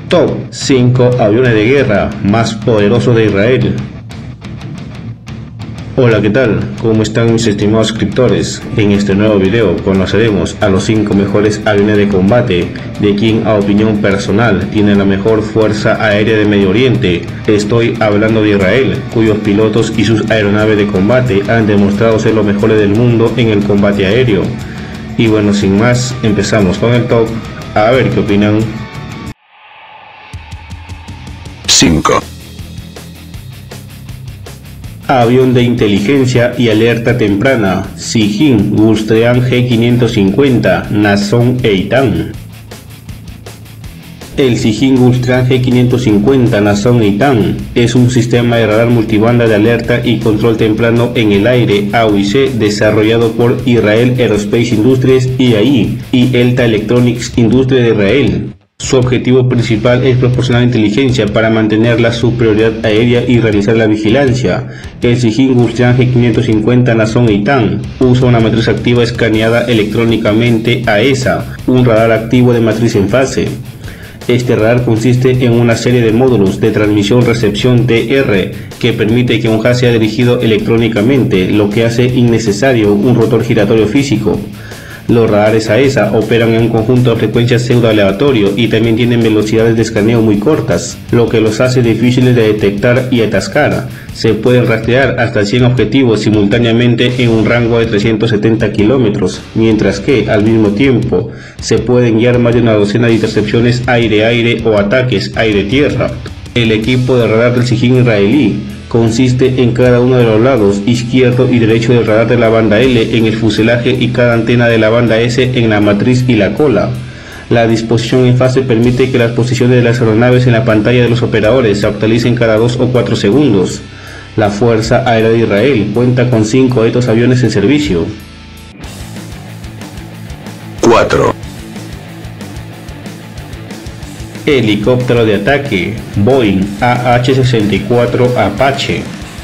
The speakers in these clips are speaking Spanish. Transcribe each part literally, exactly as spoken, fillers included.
Top cinco aviones de guerra más poderosos de Israel. Hola, ¿qué tal? ¿Cómo están mis estimados suscriptores? En este nuevo video conoceremos a los cinco mejores aviones de combate de quien, a opinión personal, tiene la mejor fuerza aérea de Medio Oriente. Estoy hablando de Israel, cuyos pilotos y sus aeronaves de combate han demostrado ser los mejores del mundo en el combate aéreo. Y bueno, sin más, empezamos con el top. A ver qué opinan. cinco. Avión de inteligencia y alerta temprana, Sijin Gulfstream G quinientos cincuenta, Nazon Eitan. El Sijin Gulfstream G quinientos cincuenta Nazon Eitan es un sistema de radar multibanda de alerta y control temprano en el aire A U I C desarrollado por Israel Aerospace Industries I A I y Elta Electronics Industries de Israel. Su objetivo principal es proporcionar inteligencia para mantener la superioridad aérea y realizar la vigilancia. El Sijin Gulfstream G quinientos cincuenta Nazon Eitan usa una matriz activa escaneada electrónicamente A E S A, un radar activo de matriz en fase. Este radar consiste en una serie de módulos de transmisión-recepción T R que permite que un haz sea dirigido electrónicamente, lo que hace innecesario un rotor giratorio físico. Los radares A E S A operan en un conjunto de frecuencias pseudo-aleatorio y también tienen velocidades de escaneo muy cortas, lo que los hace difíciles de detectar y atascar. Se pueden rastrear hasta cien objetivos simultáneamente en un rango de trescientos setenta kilómetros, mientras que, al mismo tiempo, se pueden guiar más de una docena de intercepciones aire-aire o ataques aire-tierra. El equipo de radar del Sijin israelí consiste en cada uno de los lados izquierdo y derecho del radar de la banda L en el fuselaje y cada antena de la banda S en la matriz y la cola. La disposición en fase permite que las posiciones de las aeronaves en la pantalla de los operadores se actualicen cada dos o cuatro segundos. La Fuerza Aérea de Israel cuenta con cinco de estos aviones en servicio. cuatro. Helicóptero de ataque, Boeing A H sesenta y cuatro Apache.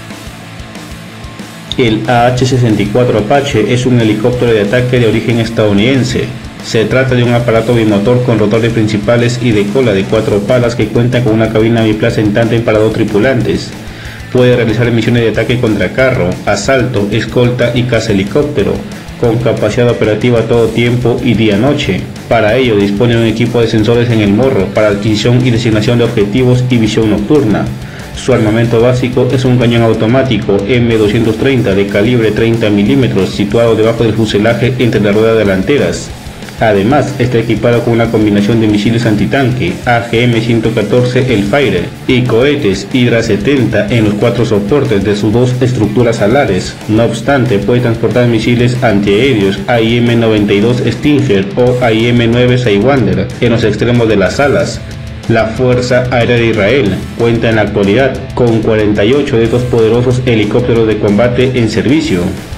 El A H sesenta y cuatro Apache es un helicóptero de ataque de origen estadounidense. Se trata de un aparato bimotor con rotores principales y de cola de cuatro palas que cuenta con una cabina biplaza en tándem para dos tripulantes. Puede realizar misiones de ataque contra carro, asalto, escolta y caza helicóptero, con capacidad operativa a todo tiempo y día-noche. Para ello dispone de un equipo de sensores en el morro para adquisición y designación de objetivos y visión nocturna. Su armamento básico es un cañón automático M doscientos treinta de calibre treinta milímetros situado debajo del fuselaje entre las ruedas delanteras. Además, está equipado con una combinación de misiles antitanque A G M ciento catorce Hellfire y cohetes Hydra setenta en los cuatro soportes de sus dos estructuras alares. No obstante, puede transportar misiles antiaéreos A I M noventa y dos Stinger o A I M nueve Sidewinder en los extremos de las alas. La Fuerza Aérea de Israel cuenta en la actualidad con cuarenta y ocho de estos poderosos helicópteros de combate en servicio.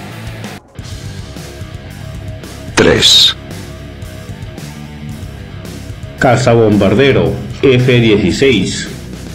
tres. Cazabombardero F dieciséis.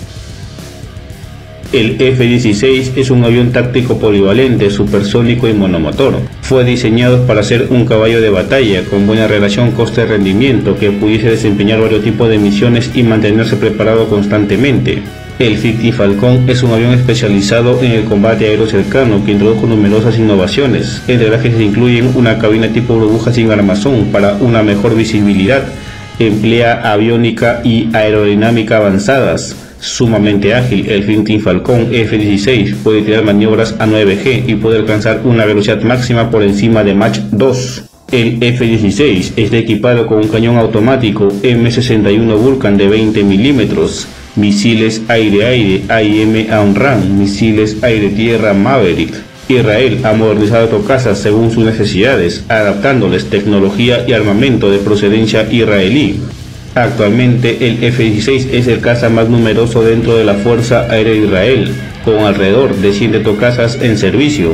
El F dieciséis es un avión táctico polivalente, supersónico y monomotor. Fue diseñado para ser un caballo de batalla con buena relación coste-rendimiento que pudiese desempeñar varios tipos de misiones y mantenerse preparado constantemente. El Ficti Falcon es un avión especializado en el combate aéreo cercano que introdujo numerosas innovaciones, entre las que se incluyen una cabina tipo burbuja sin armazón para una mejor visibilidad. Emplea aviónica y aerodinámica avanzadas. Sumamente ágil, el Ficti Falcon F dieciséis puede tirar maniobras a nueve G y puede alcanzar una velocidad máxima por encima de Mach dos. El F dieciséis está equipado con un cañón automático M sesenta y uno Vulcan de veinte milímetros, misiles aire-aire A I M AMRAAM, misiles aire-tierra Maverick. Israel ha modernizado autocazas según sus necesidades, adaptándoles tecnología y armamento de procedencia israelí. Actualmente el F dieciséis es el caza más numeroso dentro de la Fuerza Aérea de Israel, con alrededor de cien autocazas en servicio.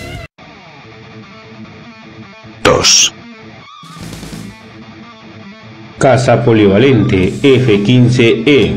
dos. Caza polivalente F quince E.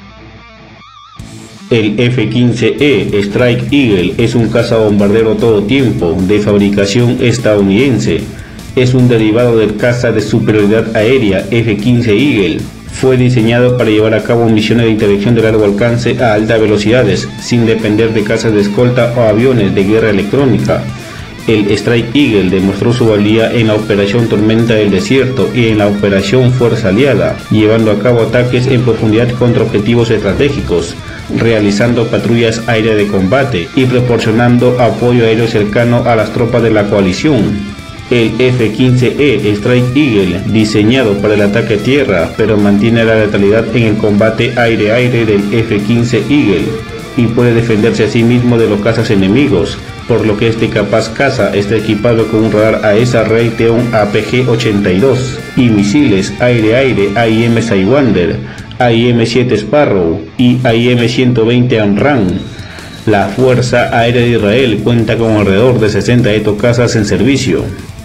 El F quince E Strike Eagle es un cazabombardero todo tiempo de fabricación estadounidense. Es un derivado del caza de superioridad aérea F quince Eagle, fue diseñado para llevar a cabo misiones de interdicción de largo alcance a altas velocidades, sin depender de cazas de escolta o aviones de guerra electrónica. El Strike Eagle demostró su valía en la Operación Tormenta del Desierto y en la Operación Fuerza Aliada, llevando a cabo ataques en profundidad contra objetivos estratégicos, realizando patrullas aéreas de combate y proporcionando apoyo aéreo cercano a las tropas de la coalición. El F quince E Strike Eagle, diseñado para el ataque a tierra, pero mantiene la letalidad en el combate aire-aire del F quince Eagle y puede defenderse a sí mismo de los cazas enemigos, por lo que este capaz caza está equipado con un radar A E S A Raytheon A P G ochenta y dos y misiles aire-aire A I M Sidewinder, A I M siete Sparrow y A I M ciento veinte AMRAAM. La Fuerza Aérea de Israel cuenta con alrededor de sesenta etocazas en servicio.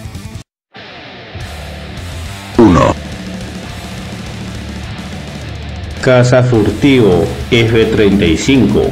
uno. Caza furtivo F treinta y cinco.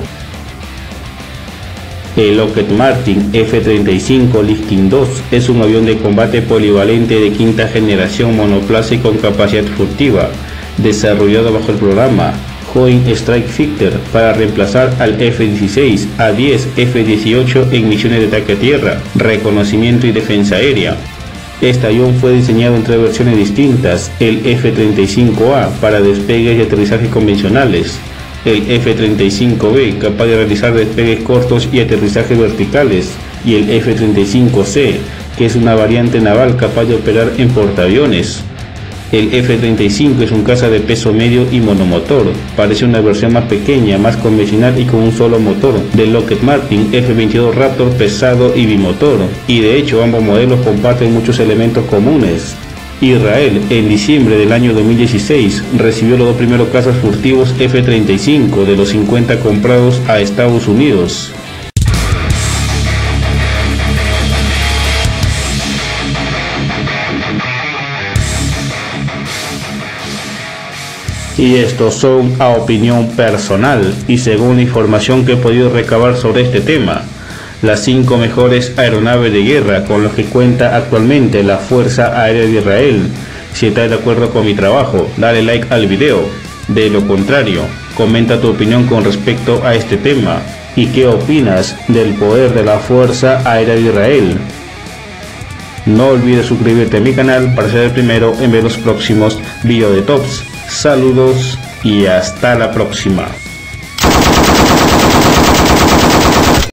El Lockheed Martin F treinta y cinco Lightning dos es un avión de combate polivalente de quinta generación monoplaza y con capacidad furtiva, desarrollado bajo el programa Joint Strike Fighter para reemplazar al F dieciséis, A diez, F dieciocho en misiones de ataque a tierra, reconocimiento y defensa aérea. Este avión fue diseñado en tres versiones distintas: el F treinta y cinco A para despegues y aterrizajes convencionales, el F treinta y cinco B capaz de realizar despegues cortos y aterrizajes verticales, y el F treinta y cinco C, que es una variante naval capaz de operar en portaaviones. El F treinta y cinco es un caza de peso medio y monomotor, parece una versión más pequeña, más convencional y con un solo motor del Lockheed Martin F veintidós Raptor pesado y bimotor, y de hecho ambos modelos comparten muchos elementos comunes. Israel, en diciembre del año dos mil dieciséis, recibió los dos primeros cazas furtivos F treinta y cinco de los cincuenta comprados a Estados Unidos. Y estos son a opinión personal y según la información que he podido recabar sobre este tema, las cinco mejores aeronaves de guerra con las que cuenta actualmente la Fuerza Aérea de Israel. Si estás de acuerdo con mi trabajo, dale like al video. De lo contrario, comenta tu opinión con respecto a este tema y qué opinas del poder de la Fuerza Aérea de Israel. No olvides suscribirte a mi canal para ser el primero en ver los próximos videos de tops. Saludos y hasta la próxima.